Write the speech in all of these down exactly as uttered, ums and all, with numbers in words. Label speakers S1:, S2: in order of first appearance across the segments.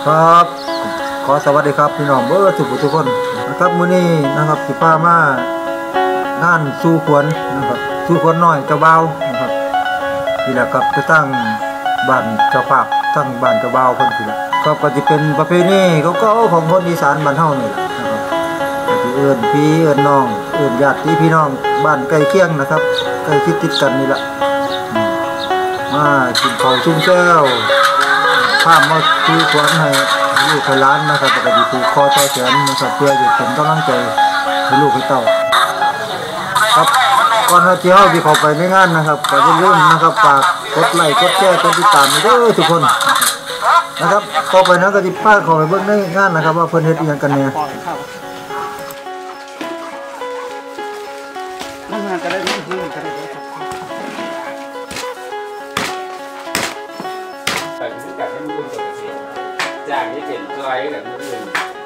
S1: ครับขอสวัสดีครับพี่น้องเบอร์ทุกทุกคนนะครับมื้อนี้นะครับสิพามางานสู่ขวัญนะครับสู่ขวัญน้อยเจ้าบ่าวนะครับนี่แหละครับจะตั้งบ้านเจ้าภาพตั้งบ้านเจ้าบ่าวเพิ่นสิละครับก็จะเป็นประเพณีเก่าๆของคนอีสานบ้านเฮานี่แหละนะครับก็สิเอิ้นพี่เอิ้นน้องเอิ้นญาติพี่น้องบ้านใกล้เคียงนะครับใกล้ชิดติดกันนี่แหละมากินข้าวชุ่มแซ่วข้ามมาสู่ขวัญให้ลูกให้หลานนะครับก็จะผูกคอต่อแขนนะครับเพื่อจะเป็นกำลังใจให้ลูกให้เต้าครับก่อนที่เราจะเข้าไปในงานนะครับก็อย่าลืมนะครับฝากกดไลค์กดแชร์กดติดตามเด้อทุกคนนะครับเข้าไปนะก็จะพาเข้าไปเบิ่งในงานนะครับว่าเพิ่นเฮ็ดอีหยังกันแน่มันมาก็ได้มันก็ได้
S2: จากนี้เป็นจอยแบบนี้เลย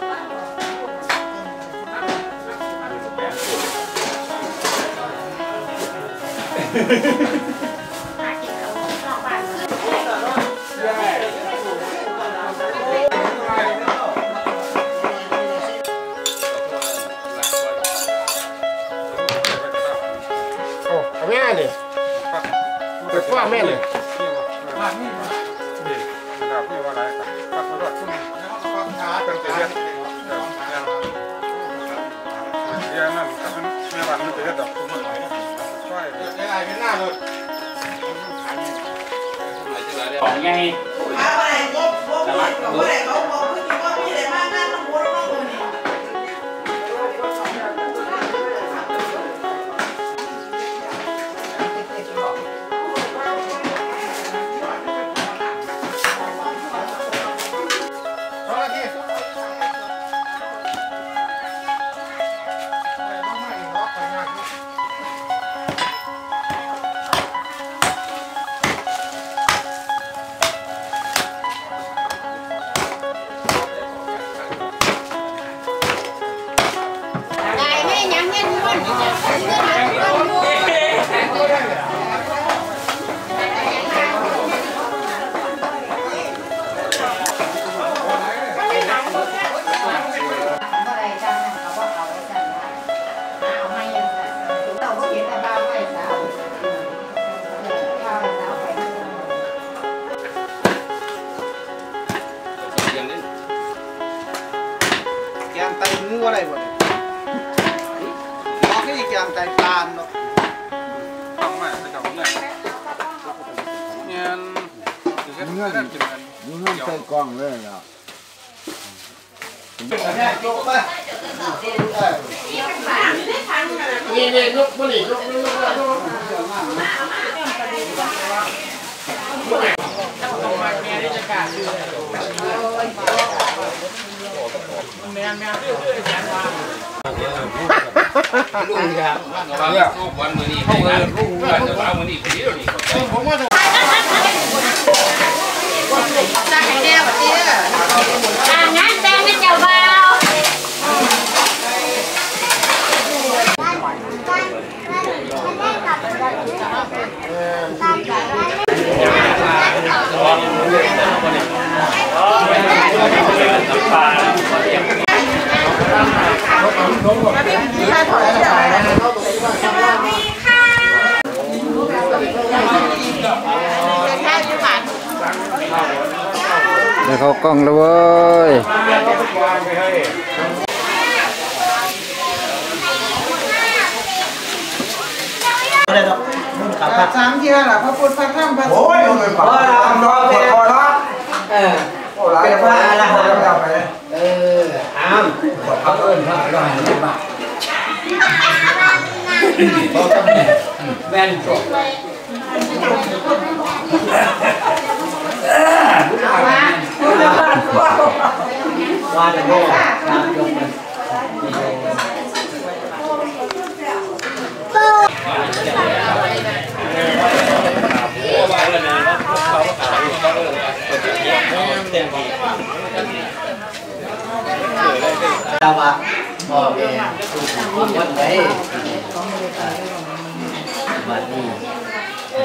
S3: โอ้แม่เนี่ยเป็นพ่อแม่เนี่ยเป็นเสียเสียนั่นแม่บ้านมันเสียดอกมันไหลใช่ได้ไรเป็นหน้าเลย
S2: ของไง
S4: อะไรงบงบอะไรเขาบอกคือที่ว่ามีอะไรมากงานต้องโมดมากเลยนี่
S3: แกงไตงูอะไรบ่เนี่ยมองที่แกงไตปลาเนาะทำมาไม่ต้องเนี่ยเงี้ยเงี้ยกินกันเงี้ยใส่กล้องเลยเนาะนี่นี่ลูกบุหรี่ลูกลูกลูกแม่แม่ดื้อดื้อแสนว่าลุงครับเนี่ยลูกวันมือนี้ให้กันลูกวันจะเอามือนี้ไปเดี๋ยวนี้ผมว่าจะจะให้แน่แบบนี้อ่างานแต่งให้เจ้าบ่าว
S1: เดี๋ยวเขากล้องแล้วเว้ย
S4: สามเที่ยวล่ะพระพุทธพระธรรมพระสงฆ์
S1: โอ้ยมันปากทำน้องเป็นพอละเออเป็นพระอรหันต์เอออ้ามพระเอิญพระอรหันต์บ้าแม่นจบว่าจะโง่ตามยกมันเราอะบอกเองวันไหนวันนี้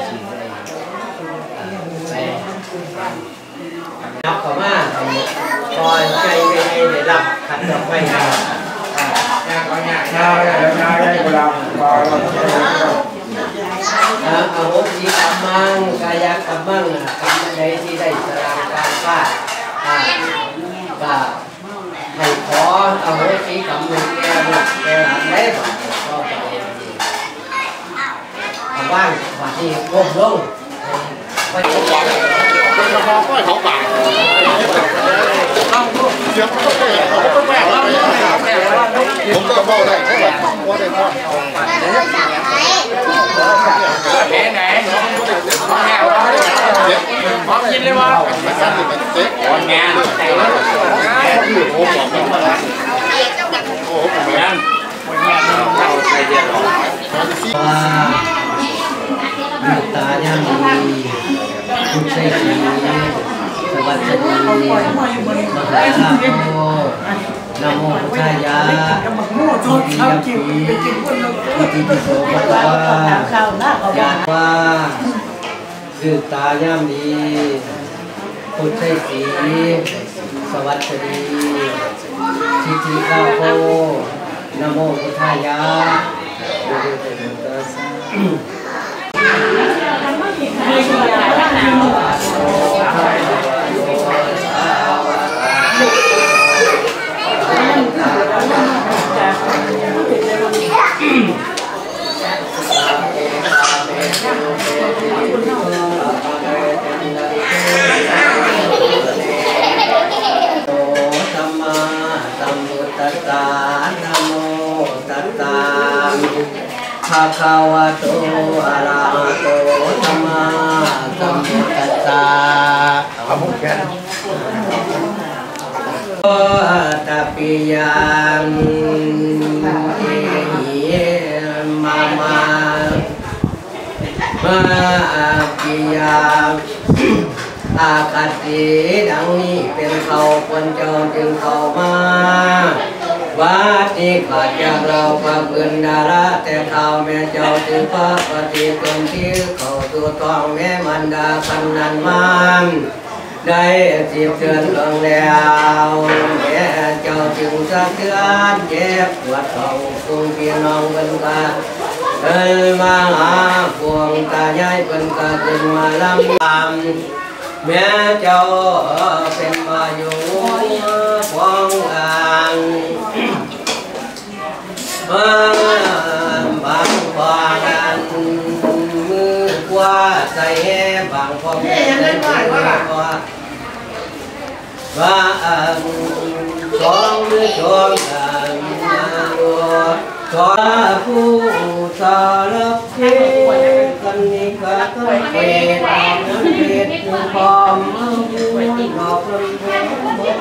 S1: ไปนับเข้ามา
S5: ก่อนใจไม่ให้ได้รับขันดอกไม้นะเอาหกสีกำมังกายกำมังกำใดที่ได้สลางการฟาดก็ให้ขอเอาหกสีกำมือแก่บุกแก่หลานได้บ่ก็จะเอาบ้านบ้านที่ก้มลงไปขอเป็นกระบอกก็เขาปากเสียงก็แก่ก็แก่ผมก็บอกได้เขาแบบว่าได้พ่อ
S2: ไหนไหนพร้อมแง่พร้อมกินเลยวะพร้อมงานใจแล้วโอ้โหโอ้โหงานเราใครเดียว
S5: ลูกตาย่ำดีลูกใส่สีสวัสดีมหาโมนะโมพุทธายะทุติยปีทุติปิโสภะคะวะยะว่าลูกตาย่ำดีลูกใส่สีสวัสดีทิติข้าวโพนะโมพุทธายะภะคะวะโตอะระหะโตสัมมาสัมพุทธัสสะอะมุขะโอตปิยังเอหิมามามาปิยังอาคัตติดังนี้เป็นเขาคนเจ้าจึงเข้ามาวัดนี้ขาดจากเราความเกินดาระแต่ข่าวแม่เจ้าถือพระปฏิกรรมที่เขาตัวทองแม่มันดาคันนันมันได้จีบเชิญลงแล้วแม่เจ้าจึงสะเทือนเจ็บปวดท้องคุงพี่น้องเป็นกาเดินมาหาพวงตายายเป็นกาขึ้นมาลำลำแม่เจ้าเป็นมาอยู่ฟองอ่างบางบางฟางมือกว่าใส่บางฟองใส่มือกว่าบางสองมือสองอ่างมาบัวสองผู้สารพัดกันนิกากันเป็นน้ำเป็นพร้อมมือหอบลมแก้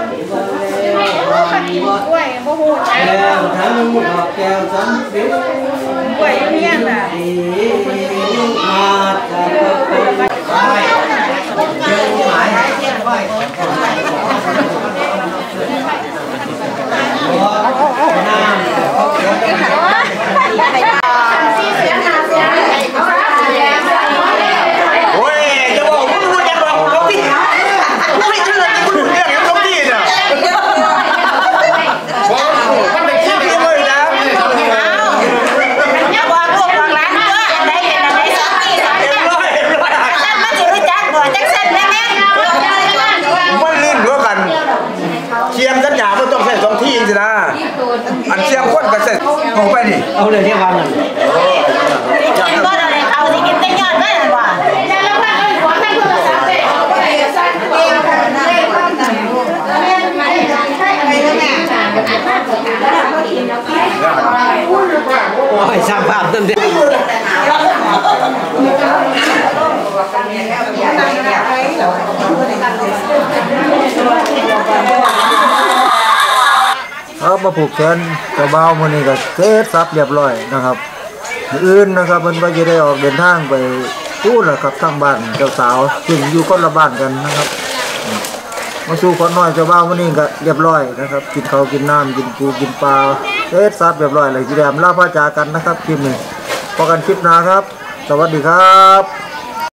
S5: วทั้งดอกแก้วสำปีกล้วยเมียน่ะมาจากคนไปเชียงใหม่ไปน้ำ
S3: โอ้ยจะบอกมึงรู้จักบอกลงที่ไม่เชื่อจะคุณเรื่องยังลงที่เนี่ยมันเป็นขี้ที่เลยนะ
S4: อย่าบอกลูกบอกหลานเด้ออันใดเห็นอันใดสักทีสักทีนั่นมันสิรู้จักบ่จักเส้นแม่
S3: มันลื่นเหมือนกันเชียงกันหยามันต้องใส่สองที่สินะอันเชียงคนก็ใส่ลงไปดิ
S5: เอาเลยที่วางเงิน
S4: กินบ่ได้เอาสิกินแต่ยอดได้บ่แล้วพาเอิ้นหัวทั้งโทรศัพท์เด้เอาไปสั่งเองได้ความดันแม่มาได้ใช้อะไรแล้วแม่
S5: โอ้ยสร้างภาพเต็มที่
S1: เอามาผูกแขนเจ้าบ่าวมื้อนี้ก็เสร็จสับเรียบร้อยนะครับมื้ออื่นนะครับเพิ่นว่าจะได้ออกเดินทางไปพูดล่ะครับทางบ้านเจ้าสาวซึ่งอยู่คนละบ้านกันนะครับมาสู่คนน้อยเจ้าบ่าวมื้อนี้ก็เรียบร้อยนะครับกินข้าวกินน้ำกินปูกินปลาเสร็จสับเรียบร้อยเลยสิได้อำลาพระจากกันนะครับคลิปนี้พบกันคลิปหน้าครับสวัสดีครับ